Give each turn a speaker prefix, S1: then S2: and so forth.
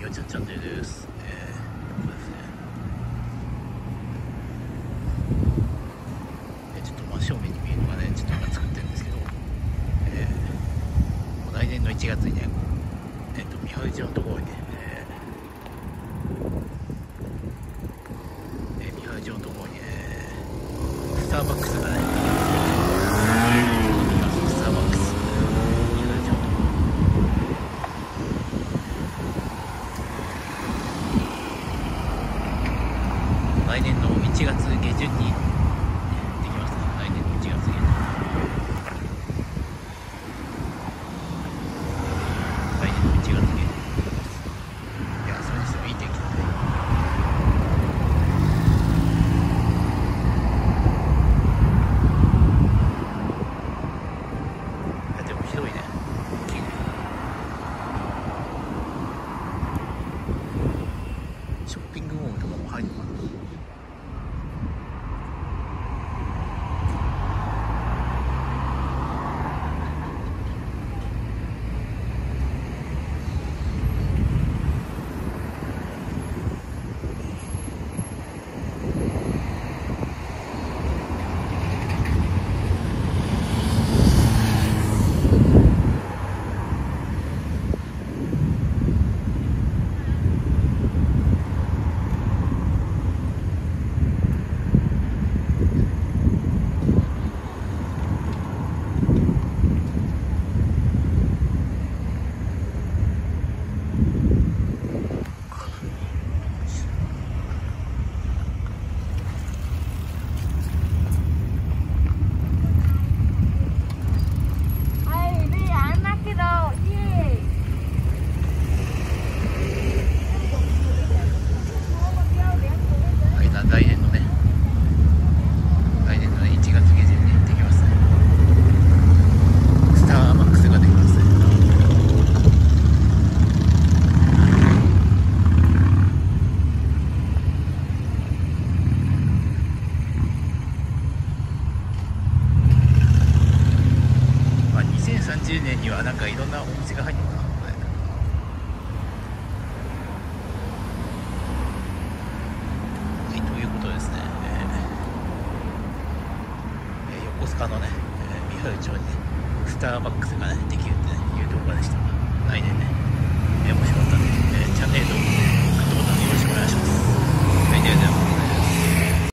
S1: はちゃんチャンネルです。そうですね。ちょっと真正面に見えるのがね、ちょっと今作ってるんですけど、もう来年の1月にね、三春町のところにね、三春町のところにスターバックスがね、スターバックス、三春町のところ。来年の1月下旬にできますね。来年の1月下旬。来年の1月下旬。いや、それにしてもいい天気だね。いや、でも広いね。大きいね。ショッピングモールとかも入るのかな。来年のね、1月下旬にできますね。スターバックスができますね。まあ、2030年にはなんかいろんなお店が入るのかな、これ。はい、ということですね。横須賀のね、三春町にね、スターバックスがね、できるってね、いう動画でした。来年ね、もしよかったらね、チャンネル登録、グッドボタンよろしくお願いします。はい、ではでは。